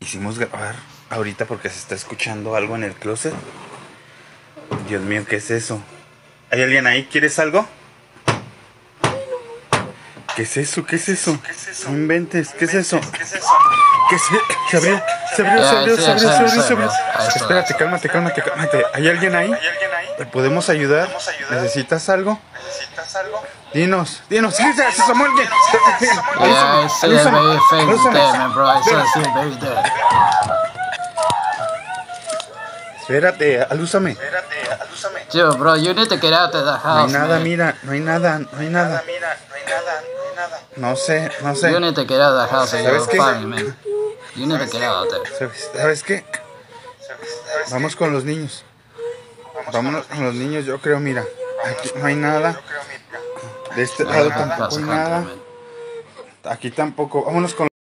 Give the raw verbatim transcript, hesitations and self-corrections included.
Quisimos grabar ahorita porque se está escuchando algo en el closet. Dios mío, ¿qué es eso? ¿Hay alguien ahí? ¿Quieres algo? ¿Qué es eso? ¿Qué es eso? No inventes, ¿qué es eso? ¿Qué es eso? ¿Qué se, se abrió? Se abrió, se abrió, se abrió, se abrió, se abrió. Espérate, cálmate, cálmate, cálmate. ¿Hay alguien ahí? ¿Te podemos ayudar? ¿Necesitas algo? Dinos, dinos, ¿qué es eso, Samuel? Yeah, it's still very famous there, man, bro. It's still very there. Espérate, alúzame. Yo, bro, you need to get out of the No hay house, nada, man. mira, no hay nada, no hay nada. No sé, no sé. You need to get out of the house and ¿Sabes you're qué? fine, man. You need to get out there. ¿Sabes, ¿sabes qué? Vamos con los niños. Vámonos con los niños, yo creo, mira. Aquí no hay nada. De este lado tampoco hay nada. Aquí tampoco. Vámonos con